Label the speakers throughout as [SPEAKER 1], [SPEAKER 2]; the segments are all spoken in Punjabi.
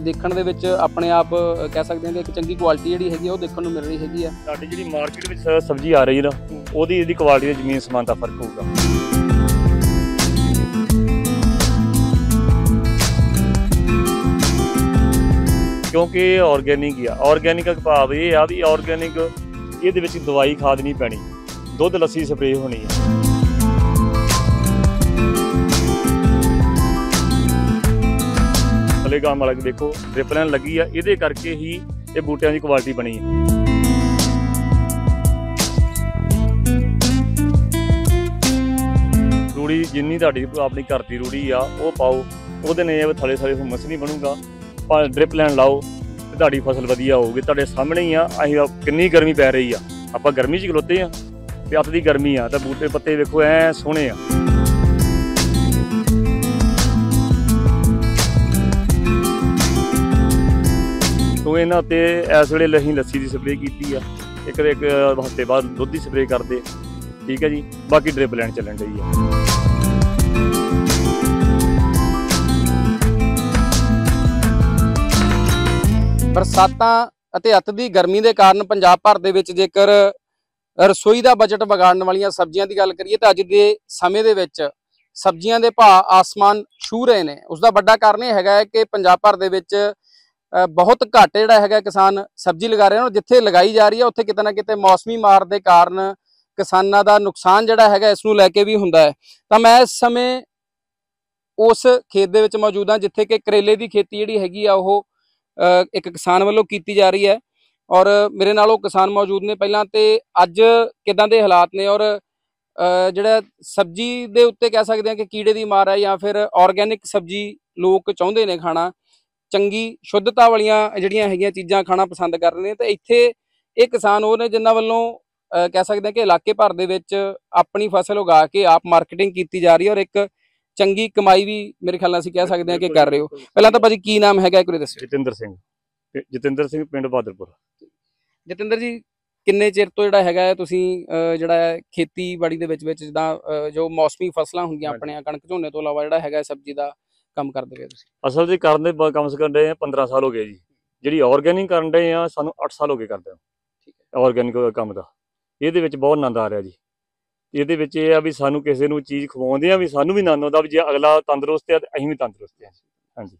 [SPEAKER 1] ਦੇਖਣ ਦੇ ਵਿੱਚ ਆਪਣੇ ਆਪ ਕਹਿ ਸਕਦੇ ਹਾਂ ਕਿ ਇੱਕ ਚੰਗੀ ਕੁਆਲਿਟੀ ਜਿਹੜੀ ਹੈਗੀ ਉਹ ਦੇਖਣ ਨੂੰ ਮਿਲ ਰਹੀ ਹੈਗੀ ਆ।
[SPEAKER 2] ਸਾਡੀ ਜਿਹੜੀ ਮਾਰਕੀਟ ਵਿੱਚ ਸਬਜ਼ੀ ਆ ਰਹੀ ਨਾ ਉਹਦੀ ਇਹਦੀ ਕੁਆਲਿਟੀ ਦਾ ਜ਼ਮੀਨ ਸਮਾਨ ਦਾ ਫਰਕ ਹੋਊਗਾ। ਕਿਉਂਕਿ ਇਹ ਆਰਗੈਨਿਕ ਆ। ਆਰਗੈਨਿਕ ਦਾ ਭਾਵ ਇਹ ਆ ਵੀ ਆਰਗੈਨਿਕ ਇਹਦੇ ਵਿੱਚ ਦਵਾਈ ਖਾਦ ਨਹੀਂ ਪੈਣੀ, ਦੁੱਧ ਲੱਸੀ ਸਪਰੇਅ ਹੋਣੀ ਹੈ। ਥੱਲੇ ਗਾਮ ਵਾਲਾ ਦੇਖੋ ਡ੍ਰਿਪ ਲਾਈਨ ਲੱਗੀ ਆ, ਇਹਦੇ ਕਰਕੇ ਹੀ ਇਹ ਬੂਟਿਆਂ ਦੀ ਕੁਆਲਿਟੀ ਬਣੀ ਹੈ। ਰੂੜੀ ਜਿੰਨੀ ਤੁਹਾਡੀ ਆਪਣੀ ਘਰ ਦੀ ਰੂੜੀ ਆ ਉਹ ਪਾਓ, ਉਹਦੇ ਨਾਲ ਥੱਲੇ ਥੱਲੇ ਹੁਮਸ ਨਹੀਂ ਬਣੂਗਾ। ਪਰ ਡ੍ਰਿਪ ਲਾਈਨ ਲਾਓ ਤੇ ਤੁਹਾਡੀ ਫਸਲ ਵਧੀਆ ਹੋਊਗੀ। ਤੁਹਾਡੇ ਸਾਹਮਣੇ ਹੀ ਆ, ਅਸੀਂ ਕਿੰਨੀ ਗਰਮੀ ਪੈ ਰਹੀ ਆ, ਆਪਾਂ ਗਰਮੀ 'ਚ ਖਲੋਤੇ ਆ ਤੇ ਅੱਤ ਦੀ ਗਰਮੀ ਆ, ਤਾਂ ਬੂਟੇ ਪੱਤੇ ਵੇਖੋ ਐ ਸੋਹਣੇ ਆ। ਤੋ ਇਹਨਾਂ ਉੱਤੇ ਇਸ ਵੇਲੇ ਅਸੀਂ ਲੱਸੀ ਦੀ ਸਪਰੇਅ ਕੀਤੀ ਆ, ਇੱਕ ਹਫ਼ਤੇ ਬਾਅਦ ਦੁੱਧ ਦੀ ਸਪਰੇਅ ਕਰਦੇ, ਠੀਕ ਹੈ ਜੀ। ਬਾਕੀ ਡ੍ਰਿਪ ਲਾਈਨ ਚੱਲਣ ਡਈ ਆ।
[SPEAKER 1] ਬਰਸਾਤਾਂ ਅਤੇ ਅੱਤ ਦੀ ਗਰਮੀ ਦੇ ਕਾਰਨ ਪੰਜਾਬ ਭਰ ਦੇ ਵਿੱਚ ਜੇਕਰ ਰਸੋਈ ਦਾ ਬਜਟ ਵਿਗਾੜਨ ਵਾਲੀਆਂ ਸਬਜ਼ੀਆਂ ਦੀ ਗੱਲ ਕਰੀਏ ਤਾਂ ਅੱਜ ਦੇ ਸਮੇਂ ਦੇ ਵਿੱਚ ਸਬਜ਼ੀਆਂ ਦੇ ਭਾਅ ਆਸਮਾਨ ਛੂ ਰਹੇ ਨੇ। ਉਸ ਦਾ ਵੱਡਾ ਕਾਰਨ ਇਹ ਹੈਗਾ ਹੈ ਕਿ ਪੰਜਾਬ ਭਰ ਦੇ ਵਿੱਚ ਬਹੁਤ ਘੱਟ ਜਿਹੜਾ ਹੈਗਾ ਕਿਸਾਨ ਸਬਜ਼ੀ ਲਗਾ ਰਹੇ ਹਨ। ਜਿੱਥੇ ਲਗਾਈ ਜਾ ਰਹੀ ਹੈ ਉੱਥੇ ਕਿਤੇ ਨਾ ਕਿਤੇ ਮੌਸਮੀ ਮਾਰ ਦੇ ਕਾਰਨ ਕਿਸਾਨਾਂ ਦਾ ਨੁਕਸਾਨ ਜਿਹੜਾ ਹੈਗਾ ਇਸ ਨੂੰ ਲੈ ਕੇ ਵੀ ਹੁੰਦਾ ਹੈ। ਤਾਂ ਮੈਂ ਇਸ ਸਮੇਂ ਉਸ ਖੇਤ ਦੇ ਵਿੱਚ ਮੌਜੂਦ ਹਾਂ ਜਿੱਥੇ ਕਿ ਕਰੇਲੇ ਦੀ ਖੇਤੀ ਜਿਹੜੀ ਹੈਗੀ ਆ ਉਹ ਇੱਕ ਕਿਸਾਨ ਵੱਲੋਂ ਕੀਤੀ ਜਾ ਰਹੀ ਹੈ, ਔਰ ਮੇਰੇ ਨਾਲ ਉਹ ਕਿਸਾਨ ਮੌਜੂਦ ਨੇ। ਪਹਿਲਾਂ ਤੇ ਅੱਜ ਕਿਦਾਂ ਦੇ ਹਾਲਾਤ ਨੇ ਔਰ ਜਿਹੜਾ ਸਬਜ਼ੀ ਦੇ ਉੱਤੇ ਕਹਿ ਸਕਦੇ ਹਾਂ ਕਿ ਕੀੜੇ ਦੀ ਮਾਰ ਹੈ ਜਾਂ ਫਿਰ ਆਰਗੈਨਿਕ ਸਬਜ਼ੀ ਲੋਕ ਚਾਹੁੰਦੇ ਨੇ ਖਾਣਾ, ਚੰਗੀ ਸ਼ੁੱਧਤਾ ਵਾਲੀਆਂ ਜਿਹੜੀਆਂ ਹੈਗੀਆਂ ਚੀਜ਼ਾਂ ਖਾਣਾ ਪਸੰਦ ਕਰ ਰਹੇ ਨੇ। ਤੇ ਇੱਥੇ ਇਹ ਕਿਸਾਨ ਉਹ ਨੇ ਜਿਨ੍ਹਾਂ ਵੱਲੋਂ ਕਹਿ ਸਕਦੇ ਹਾਂ ਕਿ ਇਲਾਕੇ ਭਰ ਦੇ ਵਿੱਚ ਆਪਣੀ ਫਸਲ ਉਗਾ ਕੇ ਆਪ ਮਾਰਕੀਟਿੰਗ ਕੀਤੀ ਜਾ ਰਹੀ ਹੈ ਔਰ ਇੱਕ ਚੰਗੀ ਕਮਾਈ ਵੀ ਮੇਰੇ ਖਿਆਲ ਨਾਲ ਅਸੀਂ ਕਹਿ ਸਕਦੇ ਹਾਂ ਕਿ ਕਰ ਰਹੇ ਹੋ। ਪਹਿਲਾਂ ਤਾਂ ਭਾਜੀ ਕੀ ਨਾਮ ਹੈਗਾ ਇੱਕ ਵਾਰੀ ਦੱਸਿਓ।
[SPEAKER 2] ਜਤਿੰਦਰ ਸਿੰਘ ਪਿੰਡ ਬਹਾਦਰਪੁਰ।
[SPEAKER 1] ਜਤਿੰਦਰ ਜੀ, ਕਿੰਨੇ ਚਿਰ ਤੋਂ ਜਿਹੜਾ ਹੈਗਾ ਤੁਸੀਂ ਜਿਹੜਾ ਖੇਤੀਬਾੜੀ ਦੇ ਵਿੱਚ ਜਿੱਦਾਂ ਜੋ ਮੌਸਮੀ ਫਸਲਾਂ ਹੁੰਦੀਆਂ ਆਪਣੀਆਂ ਕਣਕ ਝੋਨੇ ਤੋਂ ਇਲਾਵਾ ਜਿਹੜਾ ਹੈਗਾ ਸਬਜ਼ੀ ਦਾ ਕੰਮ ਕਰਦੇ ਪਏ ਤੁਸੀਂ?
[SPEAKER 2] ਅਸਲ ਜੀ ਕਰਨ ਦੇ ਕਮ ਸੇ ਕਮ 15 ਸਾਲ ਹੋ ਗਏ ਜੀ। ਜਿਹੜੀ ਆਰਗੈਨਿਕ ਕਰਨ ਦੇ ਆ ਸਾਨੂੰ 8 ਸਾਲ ਹੋ ਗਏ ਕਰਦੇ ਆਰਗੈਨਿਕ ਕੰਮ ਦਾ। ਇਹਦੇ ਵਿੱਚ ਬਹੁਤ ਆਨੰਦ ਆ ਰਿਹਾ ਜੀ। ਇਹਦੇ ਵਿੱਚ ਇਹ ਆ ਵੀ ਸਾਨੂੰ ਕਿਸੇ ਨੂੰ ਚੀਜ਼ ਖਵਾਉਂਦੇ ਆ ਵੀ ਸਾਨੂੰ ਵੀ ਆਨੰਦ ਆਉਂਦਾ ਵੀ ਜੇ ਅਗਲਾ ਤੰਦਰੁਸਤ ਆ ਤੇ ਅਸੀਂ ਵੀ ਤੰਦਰੁਸਤ ਆ। ਹਾਂਜੀ।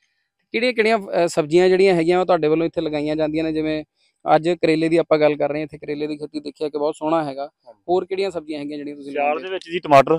[SPEAKER 1] ਕਿਹੜੀਆਂ ਸਬਜ਼ੀਆਂ ਜਿਹੜੀਆਂ ਹੈਗੀਆਂ ਉਹ ਤੁਹਾਡੇ ਵੱਲੋਂ ਇੱਥੇ ਲਗਾਈਆਂ ਜਾਂਦੀਆਂ ਨੇ? ਜਿਵੇਂ ਅੱਜ ਕਰੇਲੇ ਦੀ ਆਪਾਂ ਗੱਲ ਕਰ ਰਹੇ ਹਾਂ, ਇੱਥੇ ਕਰੇਲੇ ਦੀ ਖੇਤੀ ਦੇਖਿਆ ਕਿ ਬਹੁਤ ਸੋਹਣਾ ਹੈਗਾ। ਹੋਰ ਕਿਹੜੀਆਂ ਸਬਜ਼ੀਆਂ ਹੈਗੀਆਂ ਜਿਹੜੀਆਂ ਤੁਸੀਂ?
[SPEAKER 2] ਸਿਆਲ ਦੇ ਵਿੱਚ ਜੀ ਟਮਾਟਰ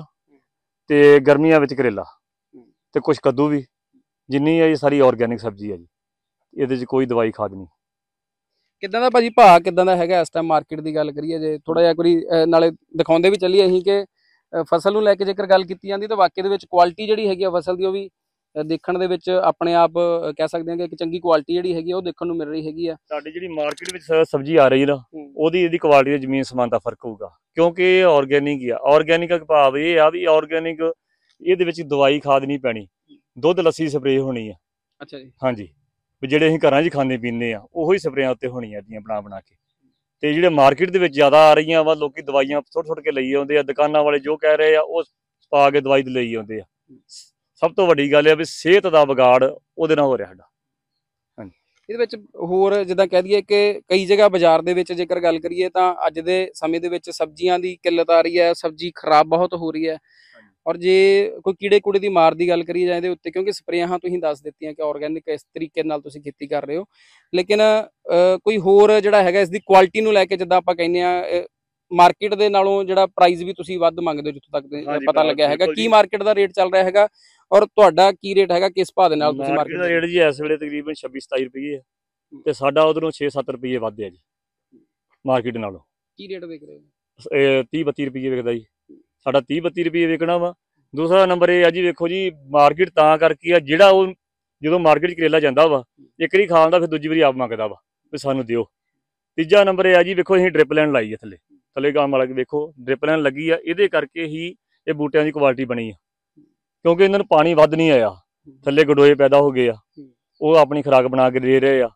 [SPEAKER 2] ਤੇ ਗਰਮੀਆਂ ਵਿੱਚ ਕਰੇਲਾ ਤੇ ਕੁਛ ਕੱਦੂ ਵੀ। ਜਿੰਨੀ ਹੈ ਸਾਰੀ ਆਰਗੈਨਿਕ ਸਬਜ਼ੀ ਹੈ ਜੀ, ਇਹਦੇ 'ਚ ਕੋਈ ਦਵਾਈ ਖਾਦ ਨਹੀਂ।
[SPEAKER 1] ਕਿੱਦਾਂ ਦਾ ਭਾਜੀ ਭਾਅ ਕਿੱਦਾਂ ਦਾ ਹੈਗਾ ਇਸ ਟਾਈਮ ਮਾਰਕੀਟ ਦੀ ਗੱਲ ਕਰੀਏ? ਜੇ ਥੋੜਾ ਜਿਹਾ ਕੋਈ ਨਾਲੇ ਦਿਖਾਉਂਦੇ ਵੀ ਚੱਲੀਏ ਅਸੀਂ ਕਿ ਫਸਲ ਨੂੰ ਲੈ ਕੇ ਜੇਕਰ ਗੱਲ ਕੀਤੀ ਜਾਂਦੀ ਤਾਂ ਵਾਕਈ ਦੇ ਵਿੱਚ ਕੁਆਲਿਟੀ ਜਿਹੜੀ ਹੈਗੀ ਆ ਫਸਲ ਦੀ ਉਹ ਵੀ ਦੇਖਣ ਦੇ ਵਿੱਚ ਆਪਣੇ ਆਪ ਕਹਿ ਸਕਦੇ ਹਾਂ ਕਿ ਇੱਕ ਚੰਗੀ ਕੁਆਲਿਟੀ ਜਿਹੜੀ ਹੈਗੀ ਉਹ ਦੇਖਣ ਨੂੰ ਮਿਲ ਰਹੀ ਹੈਗੀ ਆ।
[SPEAKER 2] ਸਾਡੀ ਜਿਹੜੀ ਮਾਰਕੀਟ ਵਿੱਚ ਸਬਜ਼ੀ ਆ ਰਹੀ ਨਾ ਉਹਦੀ ਇਹਦੀ ਕੁਆਲਿਟੀ ਦਾ ਜ਼ਮੀਨ ਸਮਾਨ ਦਾ ਫਰਕ ਹੋਊਗਾ। ਕਿਉਂਕਿ ਇਹ ਆਰਗੈਨਿਕ ਆ। ਆਰਗੈਨਿਕ ਦਾ ਭਾਵ ਇਹ ਆ ਵੀ ਆਰਗੈਨਿਕ ਇਹਦੇ ਵਿੱਚ ਦਵਾਈ ਖਾਦ ਨਹੀਂ ਪੈਣੀ, ਦੁੱਧ ਲੱਸੀ ਸਪਰੇਅ ਹੋਣੀ ਆ।
[SPEAKER 1] ਅੱਛਾ ਜੀ।
[SPEAKER 2] ਹਾਂਜੀ, ਵੀ ਜਿਹੜੇ ਅਸੀਂ ਘਰਾਂ 'ਚ ਖਾਂਦੇ ਪੀਂਦੇ ਆ ਉਹੀ ਸਪਰੇਆਂ ਉੱਤੇ ਹੋਣੀਆਂ ਇਹਦੀਆਂ ਬਣਾ ਕੇ। ਤੇ ਜਿਹੜੇ ਮਾਰਕੀਟ ਦੇ ਵਿੱਚ ਜ਼ਿਆਦਾ ਆ ਰਹੀਆਂ ਵਾ ਲੋਕੀ ਦਵਾਈਆਂ ਸੁੱਟ ਕੇ ਲਈ ਆਉਂਦੇ ਆ। ਦੁਕਾਨਾਂ ਵਾਲੇ ਜੋ ਕਹਿ ਰਹੇ ਆ ਉਹ ਪਾ ਕੇ ਦਵਾਈ ਲਈ ਆਉਂਦੇ ਆ। ਸਭ ਤੋਂ ਵੱਡੀ ਗੱਲ ਇਹ ਆ ਵੀ ਸਿਹਤ ਦਾ ਵਿਗਾੜ ਉਹਦੇ ਨਾਲ ਹੋ ਰਿਹਾ ਸਾਡਾ। ਹਾਂਜੀ। ਇਹਦੇ
[SPEAKER 1] ਵਿੱਚ ਹੋਰ ਜਿੱਦਾਂ ਕਹਿ ਦਈਏ ਕਿ ਕਈ ਜਗ੍ਹਾ ਬਾਜ਼ਾਰ ਦੇ ਵਿੱਚ ਜੇਕਰ ਗੱਲ ਕਰੀਏ ਤਾਂ ਅੱਜ ਦੇ ਸਮੇਂ ਦੇ ਵਿੱਚ ਸਬਜ਼ੀਆਂ ਦੀ ਕਿੱਲਤ ਆ ਰਹੀ ਹੈ, ਸਬਜ਼ੀ ਖਰਾਬ ਬਹੁਤ ਹੋ ਰਹੀ ਹੈ। ਔਰ ਜੇ ਕੋਈ ਕੀੜੇ ਕੂੜੇ ਦੀ ਮਾਰ ਦੀ ਗੱਲ ਕਰੀਏ ਜਾਂ ਇਹਦੇ ਉੱਤੇ, ਕਿਉਂਕਿ ਸਪਰੇਆਂ ਤੁਸੀਂ ਦੱਸ ਦਿੱਤੀਆਂ ਕਿ ਆਰਗੈਨਿਕ ਇਸ ਤਰੀਕੇ ਨਾਲ ਤੁਸੀਂ ਖੇਤੀ ਕਰ ਰਹੇ ਹੋ, ਲੇਕਿਨ ਕੋਈ ਹੋਰ ਜਿਹੜਾ ਹੈਗਾ ਇਸ ਦੀ ਕੁਆਲਿਟੀ ਨੂੰ ਲੈ ਕੇ ਜਿੱਦਾਂ ਆਪਾਂ ਕਹਿੰਦੇ ਆ ਮਾਰਕੀਟ ਦੇ ਨਾਲੋਂ ਜਿਹੜਾ ਪ੍ਰਾਈਸ ਵੀ ਤੁਸੀਂ ਵੱਧ ਮੰਗਦੇ ਹੋ ਜਿੱਥੋਂ ਤੱਕ ਪਤਾ ਲੱਗਿਆ ਹੈਗਾ। ਕੀ ਮਾਰਕੀਟ ਦਾ ਰੇਟ ਚੱਲ ਰਿਹਾ ਹੈਗਾ ਔਰ ਤੁਹਾਡਾ ਕੀ ਰੇਟ ਹੈਗਾ? ਕਿਸ ਭਾਅ ਦੇ ਨਾਲ ਤੁਸੀਂ
[SPEAKER 2] ਮਾਰਕੀਟ ਦਾ ਰੇਟ ਜੀ ਇਸ ਵੇਲੇ ਤਕਰੀਬਨ 26-27 ਰੁਪਏ ਹੈ ਤੇ ਸਾਡਾ ਉਧਰੋਂ 6-7 ਰੁਪਏ ਵੱਧ ਹੈ ਜੀ ਮਾਰਕੀਟ ਨਾਲੋਂ।
[SPEAKER 1] ਕੀ ਰੇਟ ਵਿਕ ਰਹੇ ਹੋ?
[SPEAKER 2] 30-32 ਰੁਪਏ ਵਿਕਦਾ ਜੀ ਸਾਡਾ। 30-32 ਰੁਪਏ ਵਿਕਣਾ ਵਾ। ਦੂਸਰਾ ਨੰਬਰ ਇਹ ਆ ਜੀ, ਵੇਖੋ ਜੀ ਮਾਰਕੀਟ ਤਾਂ ਕਰਕੇ ਆ ਜਿਹੜਾ ਉਹ ਜਦੋਂ ਮਾਰਕੀਟ 'ਚ ਕਰੇਲਾ ਜਾਂਦਾ ਵਾ ਇੱਕ ਵਾਰੀ ਖਾ ਆਉਂਦਾ ਫਿਰ ਦੂਜੀ ਵਾਰੀ ਆਪ ਮੰਗਦਾ ਵਾ ਵੀ ਸਾਨੂੰ ਦਿਓ। ਤੀਜਾ ਨੰਬਰ ਇਹ ਆ ਜੀ, ਵੇਖੋ ਅਸੀਂ ਡ੍ਰਿਪ ਲਾਈਨ ਲਾਈ ਹੈ ਥੱਲੇ ਗਾਮ ਵਾਲਾ ਵੇਖੋ ਡ੍ਰਿਪ ਲਾਈਨ ਲੱਗੀ ਆ। ਇਹਦੇ ਕਰਕੇ ਹੀ ਇਹ ਬੂਟਿਆਂ ਦੀ ਕੁਆਲਿਟੀ ਬਣੀ ਆ, ਕਿਉਂਕਿ ਇਹਨਾਂ ਨੂੰ ਪਾਣੀ ਵੱਧ ਨਹੀਂ ਆਇਆ, ਥੱਲੇ ਗਡੋਏ ਪੈਦਾ ਹੋ ਗਏ ਆ, ਉਹ ਆਪਣੀ ਖੁਰਾਕ ਬਣਾ ਕੇ ਦੇ ਰਹੇ ਆ।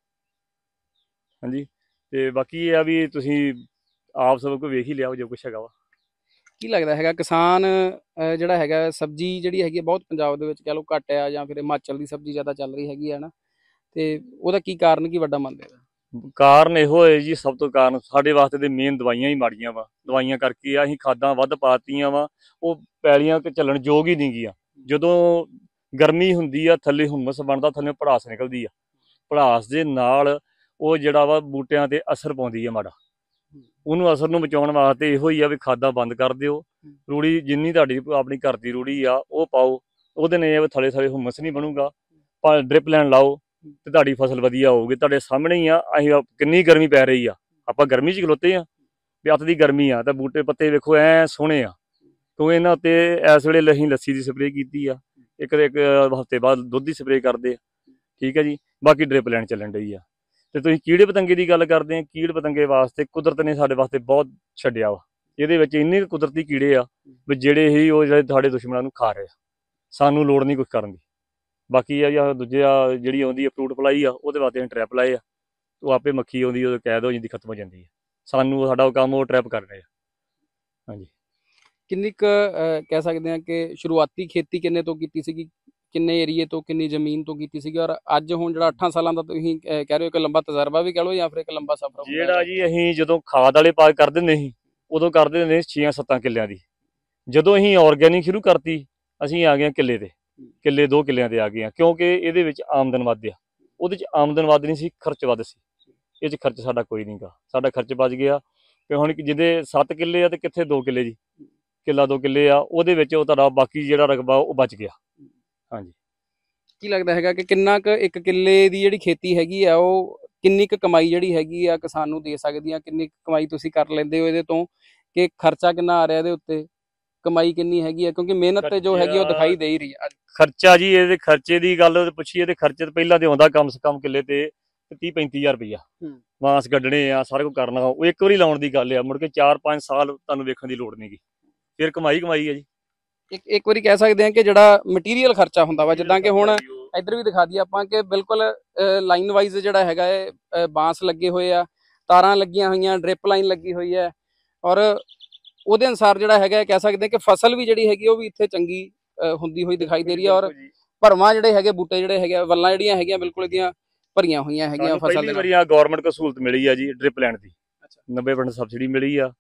[SPEAKER 2] ਹਾਂਜੀ। ਤੇ ਬਾਕੀ ਇਹ ਆ ਵੀ ਤੁਸੀਂ ਆਪ ਸਭ ਕੁਝ ਵੇਖ ਹੀ ਲਿਆ ਜੋ ਕੁਛ ਹੈਗਾ ਵਾ।
[SPEAKER 1] ਕੀ ਲੱਗਦਾ ਹੈਗਾ ਕਿਸਾਨ ਜਿਹੜਾ ਹੈਗਾ ਸਬਜ਼ੀ ਜਿਹੜੀ ਹੈਗੀ ਬਹੁਤ ਪੰਜਾਬ ਦੇ ਵਿੱਚ ਕਹਿ ਲਓ ਘੱਟ ਆ ਜਾਂ ਫਿਰ ਹਿਮਾਚਲ ਦੀ ਸਬਜ਼ੀ ਜ਼ਿਆਦਾ ਚੱਲ ਰਹੀ ਹੈਗੀ ਆ ਨਾ, ਤੇ ਉਹਦਾ ਕੀ ਕਾਰਨ ਕੀ ਵੱਡਾ ਮੰਨਦੇ ਹੋ?
[SPEAKER 2] ਕਾਰਨ ਇਹੋ ਹੈ ਜੀ, ਸਭ ਤੋਂ ਕਾਰਨ ਸਾਡੇ ਵਾਸਤੇ ਤੇ ਮੇਨ ਦਵਾਈਆਂ ਹੀ ਮਾੜੀਆਂ ਵਾ। ਦਵਾਈਆਂ ਕਰਕੇ ਅਸੀਂ ਖਾਦਾਂ ਵੱਧ ਪਾਤੀਆਂ ਵਾ, ਉਹ ਪੈਲੀਆਂ ਤੇ ਚੱਲਣ ਯੋਗ ਹੀ ਨਹੀਂ ਗੀਆਂ। ਜਦੋਂ ਗਰਮੀ ਹੁੰਦੀ ਆ ਥੱਲੇ ਹੁਮਸ ਬਣਦਾ, ਥੱਲੇ ਭੜਾਸ ਨਿਕਲਦੀ ਆ, ਭੜਾਸ ਦੇ ਨਾਲ ਉਹ ਜਿਹੜਾ ਵਾ ਬੂਟਿਆਂ ਤੇ ਅਸਰ ਪਾਉਂਦੀ ਆ ਮਾੜਾ। ਉਹਨੂੰ ਅਸਰ ਨੂੰ ਬਚਾਉਣ ਵਾਸਤੇ ਇਹੋ ਹੀ ਆ ਵੀ ਖਾਦਾਂ ਬੰਦ ਕਰ ਦਿਓ, ਰੂੜੀ ਜਿੰਨੀ ਤੁਹਾਡੀ ਆਪਣੀ ਘਰ ਦੀ ਰੂੜੀ ਆ ਉਹ ਪਾਓ, ਉਹਦੇ ਨਾਲ ਥੱਲੇ ਥੱਲੇ ਹੁਮਸ ਨਹੀਂ ਬਣੂਗਾ। ਡ੍ਰਿਪ ਲਾਈਨ ਲਾਓ ਤੇ ਤੁਹਾਡੀ ਫਸਲ ਵਧੀਆ ਹੋਊਗੀ। ਤੁਹਾਡੇ ਸਾਹਮਣੇ ਹੀ ਆ, ਅਸੀਂ ਕਿੰਨੀ ਗਰਮੀ ਪੈ ਰਹੀ ਆ, ਆਪਾਂ ਗਰਮੀ 'ਚ ਖਲੋਤੇ ਆ, ਵੀ ਅੱਤ ਦੀ ਗਰਮੀ ਆ, ਤੇ ਬੂਟੇ ਪੱਤੇ ਵੇਖੋ ਐ ਸੋਹਣੇ ਆ। ਕਿਉਂਕਿ ਇਹਨਾਂ ਉੱਤੇ ਇਸ ਵੇਲੇ ਅਸੀਂ ਲੱਸੀ ਦੀ ਸਪਰੇਅ ਕੀਤੀ ਆ, ਇੱਕ ਹਫ਼ਤੇ ਬਾਅਦ ਦੁੱਧ ਦੀ ਸਪਰੇਅ ਕਰਦੇ ਆ, ਠੀਕ ਹੈ ਜੀ। ਬਾਕੀ ਡ੍ਰਿਪ ਲਾਈਨ ਚੱਲਣ ਡਈ ਆ। ਤੇ ਤੁਸੀਂ ਕੀੜੇ ਪਤੰਗੇ ਦੀ ਗੱਲ ਕਰਦੇ ਆ, ਕੀੜ ਪਤੰਗੇ ਵਾਸਤੇ ਕੁਦਰਤ ਨੇ ਸਾਡੇ ਵਾਸਤੇ ਬਹੁਤ ਛੱਡਿਆ ਵਾ। ਇਹਦੇ ਵਿੱਚ ਇੰਨੇ ਕੁਦਰਤੀ ਕੀੜੇ ਆ ਵੀ ਜਿਹੜੇ ਸਾਡੇ ਦੁਸ਼ਮਣਾਂ ਨੂੰ ਖਾ ਰਹੇ ਆ, ਸਾਨੂੰ ਲੋੜ ਨਹੀਂ ਕੁਝ ਕਰਨ ਦੀ। ਬਾਕੀ ਆ ਜਾਂ ਦੂਜੇ ਆ ਜਿਹੜੀ ਆਉਂਦੀ ਆ ਫਰੂਟ ਫਲਾਈ ਆ, ਉਹਦੇ ਵਾਸਤੇ ਅਸੀਂ ਟਰੈਪ ਲਾਏ ਆ, ਉਹ ਆਪੇ ਮੱਖੀ ਆਉਂਦੀ ਉਹ ਕੈਦ ਹੋ ਜਾਂਦੀ, ਖਤਮ ਹੋ ਜਾਂਦੀ ਹੈ। ਸਾਨੂੰ ਸਾਡਾ ਕੰਮ ਉਹ ਟਰੈਪ ਕਰ ਰਹੇ ਆ। ਹਾਂਜੀ,
[SPEAKER 1] ਕਿੰਨੀ ਕੁ ਕਹਿ ਸਕਦੇ ਆ ਕਿ ਸ਼ੁਰੂਆਤੀ ਖੇਤੀ ਕਿੰਨੇ ਤੋਂ ਕੀਤੀ ਸੀਗੀ, ਕਿੰਨੇ ਏਰੀਏ ਤੋਂ, ਕਿੰਨੀ ਜ਼ਮੀਨ ਤੋਂ ਕੀਤੀ ਸੀਗੀ, ਔਰ ਅੱਜ ਹੁਣ ਜਿਹੜਾ 8 ਸਾਲਾਂ ਦਾ ਤੁਸੀਂ ਕਹਿ ਰਹੇ ਹੋ ਕਿ ਲੰਬਾ ਤਜਰਬਾ ਵੀ ਕਹਿ ਲਓ ਜਾਂ ਫਿਰ ਇੱਕ ਲੰਬਾ ਸਫ਼ਰ?
[SPEAKER 2] ਜਿਹੜਾ ਜੀ ਅਸੀਂ ਜਦੋਂ ਖਾਦ ਵਾਲੇ ਪਾ ਕਰ ਦਿੰਦੇ ਸੀ, ਉਦੋਂ ਕਰਦੇ ਹੁੰਦੇ ਸੀ 6-7 ਕਿੱਲਿਆਂ ਦੀ। ਜਦੋਂ ਅਸੀਂ ਆਰਗੈਨਿਕ ਸ਼ੁਰੂ ਕਰਤੀ, ਅਸੀਂ ਆ ਗਏ ਕਿੱਲੇ ਤੇ, ਕਿੱਲੇ 2 ਕਿੱਲਿਆਂ ਤੇ ਆ ਗਏ ਆ, ਕਿਉਂਕਿ ਇਹਦੇ ਵਿੱਚ ਆਮਦਨ ਵੱਧ ਆ। ਉਹਦੇ 'ਚ ਆਮਦਨ ਵੱਧ ਨਹੀਂ ਸੀ, ਖਰਚ ਵੱਧ ਸੀ। ਇਹ 'ਚ ਖਰਚ ਸਾਡਾ ਕੋਈ ਨਹੀਂ ਗਾ, ਸਾਡਾ ਖਰਚ ਬਚ ਗਿਆ। ਤੇ ਹੁਣ ਜਿਹਦੇ 7 ਕਿੱਲੇ ਆ ਤੇ ਕਿੱਥੇ 2 ਕਿੱਲੇ ਜੀ, ਕਿੱਲਾ 2 ਕਿੱਲੇ ਆ, ਉਹਦੇ ਵਿੱਚ ਉਹ ਤੁਹਾਡਾ ਬਾਕੀ ਜਿਹੜਾ ਰਕਬਾ ਉਹ ਬਚ ਗਿਆ। ਹਾਂਜੀ,
[SPEAKER 1] ਕੀ ਲੱਗਦਾ ਹੈਗਾ ਕਿ ਕਿੰਨਾ ਕੁ 1 ਕਿੱਲੇ ਦੀ ਜਿਹੜੀ ਖੇਤੀ ਹੈਗੀ ਆ ਉਹ ਕਿੰਨੀ ਕੁ ਕਮਾਈ ਜਿਹੜੀ ਹੈਗੀ ਆ ਕਿਸਾਨ ਨੂੰ ਦੇ ਸਕਦੀ ਆ? ਕਿੰਨੀ ਕਮਾਈ ਤੁਸੀਂ ਕਰ ਲੈਂਦੇ ਹੋ ਇਹਦੇ ਤੋਂ, ਕਿ ਖਰਚਾ ਕਿੰਨਾ ਆ ਰਿਹਾ ਇਹਦੇ ਉੱਤੇ, ਕਮਾਈ ਕਿੰਨੀ ਹੈਗੀ ਆ? ਕਿਉਂਕਿ ਮਿਹਨਤ ਤੇ ਜੋ ਹੈਗੀ ਉਹ ਦਿਖਾਈ ਦੇ ਹੀ ਰਹੀ ਆ।
[SPEAKER 2] ਖਰਚਾ ਜੀ, ਇਹਦੇ ਖਰਚੇ ਦੀ ਗੱਲ ਪੁੱਛੀਏ ਤੇ ਖਰਚੇ ਤੇ ਪਹਿਲਾਂ ਤੇ ਆਉਂਦਾ ਕਮ ਸੇ ਕਮ ਕਿੱਲੇ ਤੇ 30-35 ਹਜ਼ਾਰ ਰੁਪਈਆ। ਬਾਂਸ ਕੱਢਣੇ ਆ, ਸਾਰਾ ਕੁਝ ਕਰਨਾ, ਉਹ ਇੱਕ ਵਾਰੀ ਲਾਉਣ ਦੀ ਗੱਲ ਆ, ਮੁੜ ਕੇ 4-5 ਸਾਲ ਤੁਹਾਨੂੰ ਵੇਖਣ ਦੀ ਲੋੜ ਨਹੀਂ ਗੀ, ਫਿਰ ਕਮਾਈ ਆ ਜੀ।
[SPEAKER 1] ਇੱਕ ਵਾਰੀ ਕਹਿ ਸਕਦੇ ਆ ਕਿ ਜਿਹੜਾ ਮਟੀਰੀਅਲ ਖਰਚਾ ਹੁੰਦਾ ਵਾ, ਜਿੱਦਾਂ ਕਿ ਹੁਣ ਇੱਧਰ ਵੀ ਦਿਖਾ ਦਈਏ ਆਪਾਂ ਕਿ ਬਿਲਕੁਲ ਲਾਈਨ ਵਾਈਜ਼ ਜਿਹੜਾ ਹੈਗਾ ਹੈ, ਬਾਂਸ ਲੱਗੇ ਹੋਏ ਆ, ਤਾਰਾਂ ਲੱਗੀਆਂ ਹੋਈਆਂ, ਡ੍ਰਿਪ ਲਾਈਨ ਲੱਗੀ ਹੋਈ ਹੈ, ਔਰ ਉਹਦੇ ਅਨੁਸਾਰ ਜਿਹੜਾ ਹੈਗਾ ਕਹਿ ਸਕਦੇ ਕਿ ਫਸਲ ਵੀ ਜਿਹੜੀ ਹੈਗੀ ਉਹ ਵੀ ਇੱਥੇ ਚੰਗੀ ਹੁੰਦੀ ਹੋਈ ਦਿਖਾਈ ਦੇ ਰਹੀ ਹੈ। ਔਰ ਭਰਵਾਂ ਜਿਹੜੇ ਹੈਗੇ ਬੂਟੇ ਜਿਹੜੇ ਹੈਗੇ, ਵੱਲਾਂ ਜਿਹੜੀਆਂ ਹੈਗੀਆਂ ਬਿਲਕੁਲ ਇਹਦੀਆਂ ਭਰੀਆਂ ਹੋਈਆਂ ਹੈਗੀਆਂ ਫਸਲ ਦੇ ਨਾਲ।
[SPEAKER 2] ਪਹਿਲੀ ਵਾਰੀ ਗਵਰਨਮੈਂਟ ਕੋਲ ਸਹੂਲਤ ਮਿਲੀ ਆ ਜੀ ਡ੍ਰਿਪ ਲਾਈਨ ਦੀ, 90% ਸਬਸਿਡੀ ਮਿਲੀ ਆ।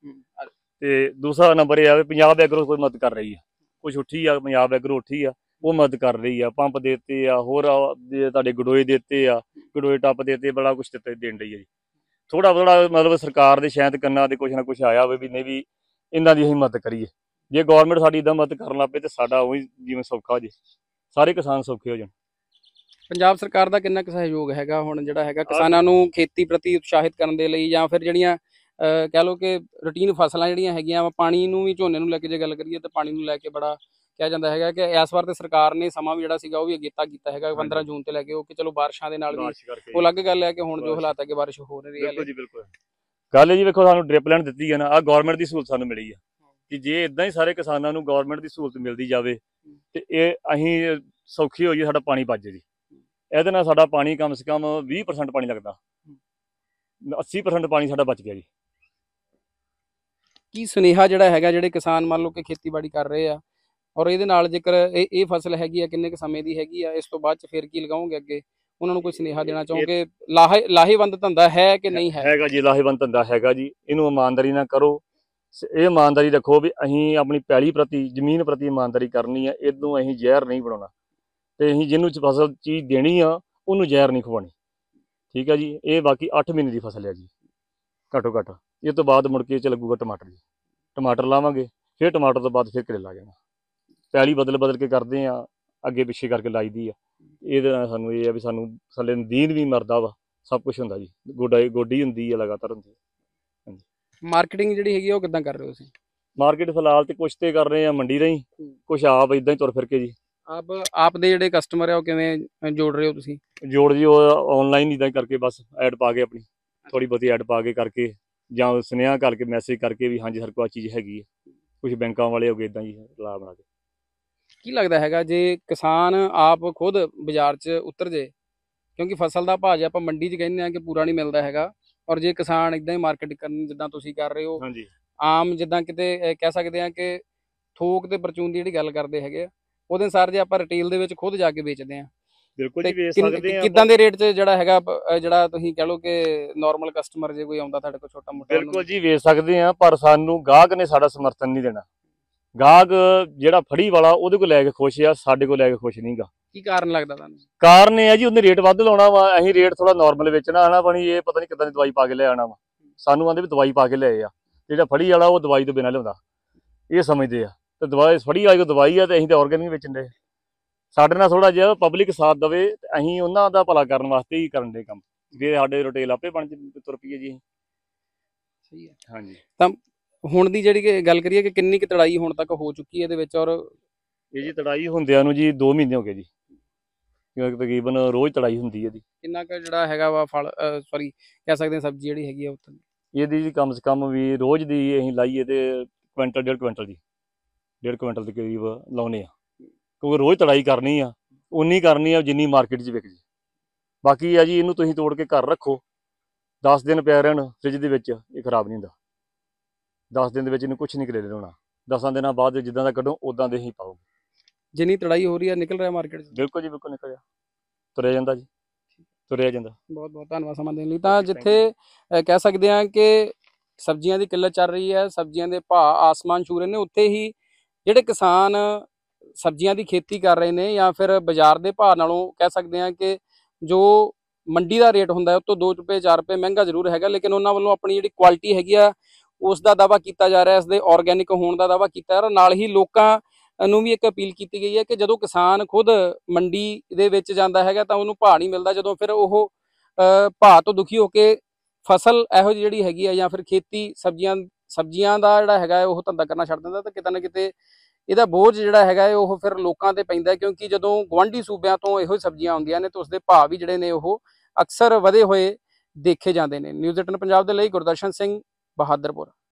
[SPEAKER 2] ਤੇ ਦੂਸਰਾ ਨੰਬਰ ਇਹ ਆ ਵੀ ਪੰਜਾਬ ਐਗਰੋ ਕੋਈ ਮਦਦ ਕਰ ਰਹੀ ਆ, ਕੁਛ ਉੱਠੀ ਆ, ਪੰਜਾਬ ਐਗਰੋ ਉੱਠੀ ਆ, ਉਹ ਮਦਦ ਕਰ ਰਹੀ ਆ। ਪੰਪ ਦੇਤੇ ਆ, ਹੋਰ ਤੁਹਾਡੇ ਗਡੋਏ ਦੇਤੇ ਆ, ਗਡੋਏ ਟੱਪ ਦੇਤੇ, ਬੜਾ ਕੁਛ ਦੇਣ ਰਹੀ ਆ ਜੀ। ਥੋੜਾ ਮਤਲਬ ਸਰਕਾਰ ਦੇ ਸ਼ਾਇਦ ਕੰਨਾਂ ਦੇ ਕੁਛ ਨਾ ਕੁਛ ਆਇਆ ਹੋਵੇ ਵੀ ਨਹੀਂ ਵੀ ਇਹਨਾਂ ਦੀ ਅਸੀਂ ਮਦਦ ਕਰੀਏ। ਜੇ ਗੌਰਮੈਂਟ ਸਾਡੀ ਇੱਦਾਂ ਮਦਦ ਕਰਨ ਲੱਗ ਪਏ ਤੇ ਸਾਡਾ ਉਹੀ ਜਿਵੇਂ ਸੌਖਾ ਹੋ ਜੇ, ਸਾਰੇ ਕਿਸਾਨ ਸੌਖੇ ਹੋ ਜਾਣ।
[SPEAKER 1] ਪੰਜਾਬ ਸਰਕਾਰ ਦਾ ਕਿੰਨਾ ਕੁ ਸਹਿਯੋਗ ਹੈਗਾ ਹੁਣ ਜਿਹੜਾ ਹੈਗਾ ਕਿਸਾਨਾਂ ਨੂੰ ਖੇਤੀ ਪ੍ਰਤੀ ਉਤਸ਼ਾਹਿਤ ਕਰਨ ਦੇ ਲਈ, ਜਾਂ ਫਿਰ ਜਿਹੜੀਆਂ ਕਹਿ ਲਓ ਕਿ ਰੂਟੀਨ ਫਸਲਾਂ ਜਿਹੜੀਆਂ ਹੈਗੀਆਂ, ਪਾਣੀ ਨੂੰ ਵੀ, ਝੋਨੇ ਨੂੰ ਲੈ ਕੇ ਜੇ ਗੱਲ ਕਰੀਏ ਤਾਂ ਪਾਣੀ ਨੂੰ ਲੈ ਕੇ ਬੜਾ ਕਿਹਾ ਜਾਂਦਾ ਹੈਗਾ ਕਿ ਇਸ ਵਾਰ ਤੇ ਸਰਕਾਰ ਨੇ ਸਮਾਂ ਵੀ ਜਿਹੜਾ ਸੀਗਾ ਉਹ ਵੀ ਅਗੇਤਾ ਕੀਤਾ ਹੈਗਾ 15 ਜੂਨ ਤੇ ਲੈ ਕੇ, ਉਹ ਕਿ ਚਲੋ ਬਾਰਿਸ਼ਾਂ ਦੇ ਨਾਲ ਵੀ ਉਹ ਅਲੱਗ ਗੱਲ ਹੈ ਕਿ ਹੁਣ ਜੋ ਹਾਲਾਤ ਹੈ ਕਿ ਬਾਰਿਸ਼ ਹੋ ਰਹੀ ਹੈ।
[SPEAKER 2] ਬਿਲਕੁਲ ਗੱਲ ਜੀ, ਵੇਖੋ ਸਾਨੂੰ ਡ੍ਰਿਪ ਲਾਈਨ ਦਿੱਤੀ ਹੈ ਨਾ, ਆਹ ਗੌਰਮੈਂਟ ਦੀ ਸਹੂਲਤ ਸਾਨੂੰ ਮਿਲੀ ਆ ਕਿ ਜੇ ਇਦਾਂ ਹੀ ਸਾਰੇ ਕਿਸਾਨਾਂ ਨੂੰ ਗੌਰਮੈਂਟ ਦੀ ਸਹੂਲਤ ਮਿਲਦੀ ਜਾਵੇ ਤੇ ਇਹ ਅਸੀਂ ਸੌਖੀ ਹੋਈਏ, ਸਾਡਾ ਪਾਣੀ ਬਚ ਜੇ ਜੀ। ਇਹਦੇ ਨਾਲ ਸਾਡਾ ਪਾਣੀ ਕਮ ਸੇ ਕਮ 20% ਪਾਣੀ ਲੱਗਦਾ, 80% ਪਾਣੀ ਸਾਡਾ ਬਚ ਗਿਆ ਜੀ।
[SPEAKER 1] ਕੀ ਸੁਨੇਹਾ ਜਿਹੜਾ ਹੈਗਾ ਜਿਹੜੇ ਕਿਸਾਨ ਮੰਨ ਲਓ ਕਿ ਖੇਤੀਬਾੜੀ ਕਰ ਰਹੇ ਆ, ਔਰ ਇਹਦੇ ਨਾਲ ਜੇਕਰ ਇਹ ਫਸਲ ਹੈਗੀ ਆ ਕਿੰਨੇ ਕੁ ਸਮੇਂ ਦੀ ਹੈਗੀ ਆ, ਇਸ ਤੋਂ ਬਾਅਦ ਚ ਫਿਰ ਕੀ ਲਗਾਓਗੇ ਅੱਗੇ, ਉਹਨਾਂ ਨੂੰ ਕੋਈ ਸੁਨੇਹਾ ਦੇਣਾ ਚਾਹੋਗੇ? ਲਾਹੇਵੰਦ ਧੰਦਾ ਹੈ ਕਿ ਨਹੀਂ ਹੈ?
[SPEAKER 2] ਹੈਗਾ ਜੀ, ਲਾਹੇਵੰਦ ਧੰਦਾ ਹੈਗਾ ਜੀ। ਇਹਨੂੰ ਇਮਾਨਦਾਰੀ ਨਾਲ ਕਰੋ, ਇਹ ਇਮਾਨਦਾਰੀ ਰੱਖੋ ਵੀ ਅਸੀਂ ਆਪਣੀ ਪੈਲੀ ਪ੍ਰਤੀ, ਜ਼ਮੀਨ ਪ੍ਰਤੀ ਇਮਾਨਦਾਰੀ ਕਰਨੀ ਆ। ਇਹਨੂੰ ਅਸੀਂ ਜ਼ਹਿਰ ਨਹੀਂ ਬਣਾਉਣਾ, ਤੇ ਅਸੀਂ ਜਿਹਨੂੰ ਫਸਲ ਚੀਜ਼ ਦੇਣੀ ਆ ਉਹਨੂੰ ਜ਼ਹਿਰ ਨਹੀਂ ਖਵਾਉਣੀ, ਠੀਕ ਹੈ ਜੀ। ਇਹ ਬਾਕੀ 8 ਮਹੀਨੇ ਦੀ ਫਸਲ ਹੈ ਜੀ ਘੱਟੋ ਘੱਟ। ਇਹ ਤੋਂ ਬਾਅਦ ਮੁੜ ਕੇ ਚ ਲੱਗੂਗਾ ਟਮਾਟਰ ਜੀ, ਟਮਾਟਰ ਲਾਵਾਂਗੇ, ਫਿਰ ਟਮਾਟਰ ਤੋਂ ਬਾਅਦ ਫਿਰ ਕਰੇਲਾ ਜਾਣਾ। ਪੈਲੀ ਬਦਲ ਕੇ ਕਰਦੇ ਆ, ਅੱਗੇ ਪਿੱਛੇ ਕਰਕੇ ਲਾਈ ਦੀ ਆ। ਇਹਦੇ ਨਾਲ ਸਾਨੂੰ ਇਹ ਆ ਵੀ ਸਾਨੂੰ ਥੱਲੇ ਦੀਨ ਵੀ ਮਰਦਾ ਵਾ, ਸਭ ਕੁਛ ਹੁੰਦਾ ਜੀ, ਗੋਡੀ ਹੁੰਦੀ ਆ, ਲਗਾਤਾਰ ਹੁੰਦੀ ਹੈ।
[SPEAKER 1] ਮਾਰਕੀਟਿੰਗ ਜਿਹੜੀ ਹੈਗੀ ਉਹ ਕਿੱਦਾਂ ਕਰ ਰਹੇ ਹੋ ਤੁਸੀਂ?
[SPEAKER 2] ਮਾਰਕੀਟ ਫਿਲਹਾਲ ਤੇ ਕੁਛ ਤੇ ਕਰ ਰਹੇ ਆ ਮੰਡੀ ਰਾਹੀਂ, ਕੁਛ ਆਪ ਇਦਾਂ ਹੀ ਤੁਰ ਫਿਰ ਕੇ ਜੀ।
[SPEAKER 1] ਆਪ ਦੇ ਜਿਹੜੇ ਕਸਟਮਰ ਆ ਉਹ ਕਿਵੇਂ ਜੋੜ ਰਹੇ ਹੋ ਤੁਸੀਂ?
[SPEAKER 2] ਜੋੜ ਜੀ ਉਹ ਆਨਲਾਈਨ ਇਦਾਂ ਕਰਕੇ, ਬਸ ਐਡ ਪਾ ਕੇ, ਆਪਣੀ ਥੋੜੀ ਬਹੁਤੀ ਐਡ ਪਾ ਕੇ ਕਰਕੇ, ਜਾਂ ਸੁਨੇਹਾ ਕਰਕੇ, ਮੈਸੇਜ ਕਰਕੇ ਵੀ ਹਾਂਜੀ ਹਰ ਕੋਈ ਚੀਜ਼ ਹੈਗੀ ਹੈ। ਕੁਛ ਬੈਂਕਾਂ ਵਾਲੇ ਹੋ ਗਏ ਇਦਾਂ ਜੀ ਲਾ ਬਣਾ ਕੇ।
[SPEAKER 1] ਕੀ ਲੱਗਦਾ ਹੈਗਾ ਜੇ ਕਿਸਾਨ ਆਪ ਖੁਦ ਬਾਜ਼ਾਰ 'ਚ ਉਤਰ ਜੇ, ਕਿਉਂਕਿ ਫਸਲ ਦਾ ਭਾਅ ਜੇ ਆਪਾਂ ਮੰਡੀ 'ਚ ਕਹਿੰਦੇ ਆ ਕਿ ਪੂਰਾ ਨਹੀਂ ਮਿਲਦਾ ਹੈਗਾ, ਔਰ ਜੇ ਕਿਸਾਨ ਇਦਾਂ ਹੀ ਮਾਰਕੀਟ ਕਰਨ ਜਿੱਦਾਂ ਤੁਸੀਂ ਕਰ ਰਹੇ ਹੋ, ਆਮ ਜਿੱਦਾਂ ਕਿਤੇ ਕਹਿ ਸਕਦੇ ਆ ਕਿ ਥੋਕ ਤੇ ਪਰਚੂਨ ਦੀ ਜਿਹੜੀ ਗੱਲ ਕਰਦੇ ਹੈਗੇ ਆ, ਉਹਦੇ ਅਨੁਸਾਰ ਜੇ ਆਪਾਂ ਰਿਟੇਲ ਦੇ ਵਿੱਚ ਖੁਦ ਜਾ ਕੇ ਵੇਚਦੇ ਆ
[SPEAKER 2] ਬਿਲਕੁਲ
[SPEAKER 1] ਤੇ
[SPEAKER 2] ਜੀ ਵੇਚ ਸਕਦੇ ਆ
[SPEAKER 1] ਕਿੱਦਾਂ ਦੇ ਰੇਟ 'ਚ ਜਿਹੜਾ ਹੈਗਾ ਜਿਹੜਾ ਤੁਸੀਂ ਕਹ ਲਓ ਕਿ ਨਾਰਮਲ ਕਸਟਮਰ ਜੇ ਕੋਈ ਆਉਂਦਾ ਤੁਹਾਡੇ ਕੋਲ ਛੋਟਾ ਮੋਟਾ
[SPEAKER 2] ਬਿਲਕੁਲ ਜੀ ਵੇਚ ਸਕਦੇ ਆ, ਪਰ ਸਾਨੂੰ ਗਾਹਕ ਨੇ ਸਾਡਾ ਸਮਰਥਨ ਨਹੀਂ ਦੇਣਾ। ਗਾਹਕ ਜਿਹੜਾ ਫੜੀ ਵਾਲਾ ਉਹਦੇ ਕੋਲ ਲੈ ਕੇ ਖੁਸ਼ ਆ, ਸਾਡੇ ਕੋਲ ਲੈ ਕੇ ਖੁਸ਼ ਨਹੀਂਗਾ।
[SPEAKER 1] ਕੀ ਕਾਰਨ ਲੱਗਦਾ ਤੁਹਾਨੂੰ?
[SPEAKER 2] ਕਾਰਨ ਇਹ ਆ ਜੀ, ਉਹਨੇ ਰੇਟ ਵੱਧ ਲਾਉਣਾ ਵਾ, ਅਸੀਂ ਰੇਟ ਥੋੜਾ ਨਾਰਮਲ ਵੇਚਣਾ ਆਣਾ ਬਣੀ, ਇਹ ਪਤਾ ਨਹੀਂ ਕਿੱਦਾਂ ਦੀ ਦਵਾਈ ਪਾ ਕੇ ਲੈ ਆਣਾ ਵਾ। ਸਾਨੂੰ ਆਂਦੇ ਵੀ ਦਵਾਈ ਪਾ ਕੇ ਲਿਆਏ ਆ, ਜਿਹੜਾ ਫੜੀ ਵਾਲਾ ਉਹ ਦਵਾਈ ਤੋਂ ਬਿਨਾਂ ਲਿਆਉਂਦਾ, ਇਹ ਸਮਝਦੇ ਆ। ਤੇ ਦਵਾਈ ਫੜੀ ਵਾਲੀ ਕੋ ਦਵਾਈ ਆ ਤੇ ਅਸੀਂ ਤਾਂ ਆਰਗੈਨਿਕ ਵੇਚਣ ਦੇ। ਸਾਡੇ ਨਾਲ ਥੋੜਾ ਜਿਹਾ ਪਬਲਿਕ ਸਾਥ ਦੇਵੇ, ਅਸੀਂ ਉਹਨਾਂ ਦਾ ਭਲਾ ਕਰਨ ਵਾਸਤੇ ਹੀ ਕਰਨ ਦੇ ਕੰਮ, ਵੀ ਸਾਡੇ ਰਿਟੇਲ ਆਪੇ ਬਣ ਤੁਰ ਪਈਏ ਜੀ।
[SPEAKER 1] ਸਹੀ ਹੈ।
[SPEAKER 2] ਹਾਂਜੀ,
[SPEAKER 1] ਤਾਂ ਹੁਣ ਦੀ ਜਿਹੜੀ ਗੱਲ ਕਰੀਏ ਕਿ ਕਿੰਨੀ ਕੁ ਤੜਾਈ ਹੁਣ ਤੱਕ ਹੋ ਚੁੱਕੀ ਹੈ ਇਹਦੇ ਵਿੱਚ? ਔਰ
[SPEAKER 2] ਇਹ ਜੀ ਤੜਾਈ ਹੁੰਦਿਆਂ ਨੂੰ ਜੀ 2 ਮਹੀਨੇ ਹੋ ਗਏ ਜੀ, ਕਿਉਂਕਿ ਤਕਰੀਬਨ ਰੋਜ਼ ਤੜਾਈ ਹੁੰਦੀ ਹੈ ਜੀ।
[SPEAKER 1] ਕਿੰਨਾ ਕੁ ਜਿਹੜਾ ਹੈਗਾ ਵਾ ਫਲ ਸੌਰੀ ਕਹਿ ਸਕਦੇ ਹਾਂ ਸਬਜ਼ੀ ਜਿਹੜੀ ਹੈਗੀ ਆ ਉੱਥੇ?
[SPEAKER 2] ਇਹਦੀ ਜੀ ਕਮ ਸੇ ਕਮ ਵੀ ਰੋਜ਼ ਦੀ ਅਸੀਂ ਲਾਈਏ ਤੇ ਕੁਇੰਟਲ 1.5 ਕੁਇੰਟਲ ਜੀ, 1.5 ਕੁਇੰਟਲ ਦੇ ਕਰੀਬ ਲਾਉਨੇ ਆ, ਕਿਉਂਕਿ ਰੋਜ਼ ਤੜਾਈ ਕਰਨੀ ਆ, ਉਨੀ ਕਰਨੀ ਆ ਜਿੰਨੀ ਮਾਰਕੀਟ 'ਚ ਵਿਕ ਜੇ। ਬਾਕੀ ਆ ਜੀ ਇਹਨੂੰ ਤੁਸੀਂ ਤੋੜ ਕੇ ਘਰ ਰੱਖੋ, 10 ਦਿਨ ਪਿਆ ਰਹਿਣ ਫ੍ਰਿਜ ਦੇ ਵਿੱਚ, ਇਹ ਖਰਾਬ ਨਹੀਂ ਹੁੰਦਾ। 10 ਦਿਨ ਦੇ ਵਿੱਚ ਇਹਨੂੰ ਕੁਛ ਨਹੀਂ ਕਰੇਲੇ ਹੋਣਾ, 10 ਦਿਨਾਂ ਬਾਅਦ ਜਿੱਦਾਂ ਦਾ ਕੱਢੋ ਉਦਾਂ ਦੇ ਹੀ ਪਾਓ।
[SPEAKER 1] ਜਿੰਨੀ ਤੜਾਈ ਹੋ ਰਹੀ ਹੈ ਨਿਕਲ ਰਿਹਾ ਮਾਰਕੀਟ 'ਚ?
[SPEAKER 2] ਬਿਲਕੁਲ ਜੀ ਬਿਲਕੁਲ ਨਿਕਲਿਆ, ਤੁਰਿਆ ਜਾਂਦਾ ਜੀ, ਤੁਰਿਆ ਜਾਂਦਾ।
[SPEAKER 1] ਬਹੁਤ ਬਹੁਤ ਧੰਨਵਾਦ ਸਮਾਂ ਦੇਣ ਲਈ। ਤਾਂ ਜਿੱਥੇ ਕਹਿ ਸਕਦੇ ਹਾਂ ਕਿ ਸਬਜ਼ੀਆਂ ਦੀ ਕਿੱਲਤ ਚੱਲ ਰਹੀ ਹੈ, ਸਬਜ਼ੀਆਂ ਦੇ ਭਾਅ ਆਸਮਾਨ ਛੂ ਰਹੇ ਨੇ, ਉੱਥੇ ਹੀ ਜਿਹੜੇ ਕਿਸਾਨ ਸਬਜ਼ੀਆਂ ਦੀ ਖੇਤੀ ਕਰ ਰਹੇ ਨੇ ਜਾਂ ਫਿਰ ਬਾਜ਼ਾਰ ਦੇ ਭਾਅ ਨਾਲੋਂ ਕਹਿ ਸਕਦੇ ਹਾਂ ਕਿ ਜੋ ਮੰਡੀ ਦਾ ਰੇਟ ਹੁੰਦਾ ਹੈ ਉਹ ਤੋਂ 2 ਰੁਪਏ 4 ਰੁਪਏ ਮਹਿੰਗਾ ਜ਼ਰੂਰ ਹੈਗਾ, ਲੇਕਿਨ ਉਹਨਾਂ ਵੱਲੋਂ ਆਪਣੀ ਜਿਹੜੀ ਕੁਆਲਿਟੀ ਹੈਗੀ ਆ ਉਸ ਦਾ ਦਾਅਵਾ ਕੀਤਾ ਜਾ ਰਿਹਾ, ਇਸ ਦੇ ਆਰਗੈਨਿਕ ਹੋਣ ਦਾ ਦਾਅਵਾ ਕੀਤਾ ਜਾ ਰਿਹਾ। ਨਾਲ ਹੀ ਲੋਕਾਂ ਨੂੰ ਵੀ ਇੱਕ ਅਪੀਲ ਕੀਤੀ ਗਈ ਹੈ ਕਿ ਜਦੋਂ ਕਿਸਾਨ ਖੁਦ ਮੰਡੀ ਦੇ ਵਿੱਚ ਜਾਂਦਾ ਹੈਗਾ ਤਾਂ ਉਹਨੂੰ ਭਾਅ ਨਹੀਂ ਮਿਲਦਾ, ਜਦੋਂ ਫਿਰ ਉਹ ਭਾਅ ਤੋਂ ਦੁਖੀ ਹੋ ਕੇ ਫਸਲ ਇਹੋ ਜਿਹੀ ਜਿਹੜੀ ਹੈਗੀ ਆ ਜਾਂ ਫਿਰ ਖੇਤੀ ਸਬਜ਼ੀਆਂ ਦਾ ਜਿਹੜਾ ਹੈਗਾ ਉਹ ਧੰਦਾ ਕਰਨਾ ਛੱਡ ਦਿੰਦਾ, ਤਾਂ ਕਿਤੇ ਨਾ ਕਿਤੇ ਇਹਦਾ ਬੋਝ ਜਿਹੜਾ ਹੈਗਾ ਉਹ ਫਿਰ ਲੋਕਾਂ ਤੇ ਪੈਂਦਾ, ਕਿਉਂਕਿ ਜਦੋਂ ਗੁਆਂਢੀ ਸੂਬਿਆਂ ਤੋਂ ਇਹੋ ਸਬਜ਼ੀਆਂ ਆਉਂਦੀਆਂ ਨੇ ਤਾਂ ਉਸਦੇ ਭਾਅ ਵੀ ਜਿਹੜੇ ਨੇ ਉਹ ਅਕਸਰ ਵਧੇ ਹੋਏ ਦੇਖੇ ਜਾਂਦੇ ਨੇ। ਨਿਊਜ਼ 18 ਪੰਜਾਬ ਦੇ ਲਈ ਗੁਰਦਰਸ਼ਨ ਸਿੰਘ, ਬਹਾਦਰਪੁਰ।